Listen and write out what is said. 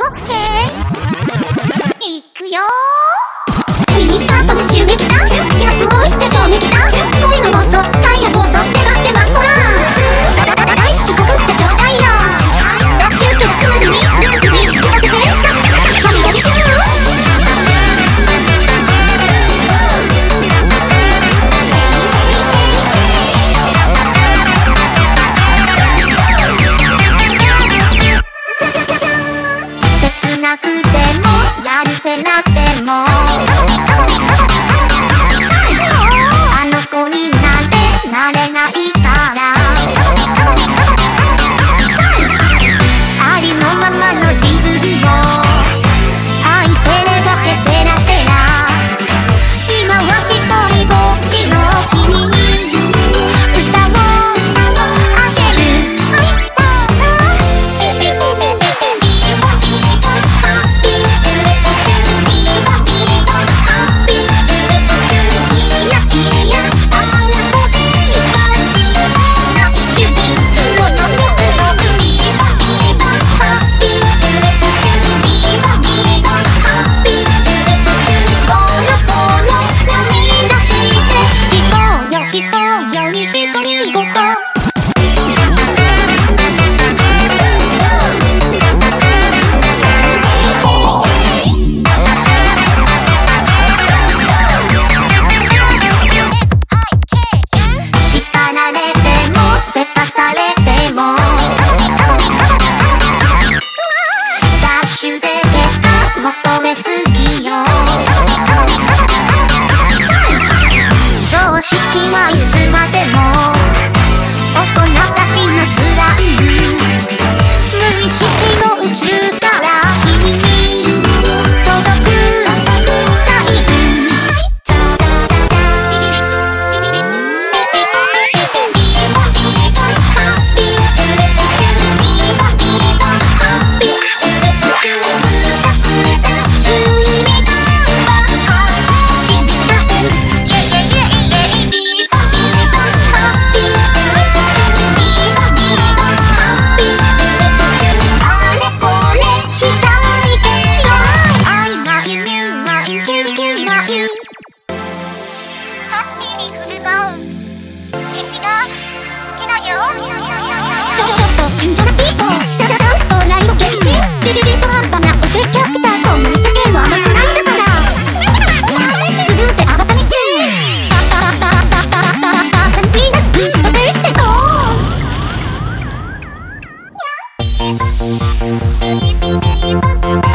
オッケーいくよミニスカートで襲撃だキャップをして衝撃だ恋の暴走タイヤ暴走手がってばっこら大好き告ってちょうだいよ中継がクールにルーズに聞かせて歯磨き中切なくてもやるせなくてもあの子になんてなれないからありのままの自分を愛せればけせらせら今は一人ぼっちの君に歌をあげる求めすぎよ常識はいつまでも大人たちのスライム無意識の宇宙から君に届くサインビビビビ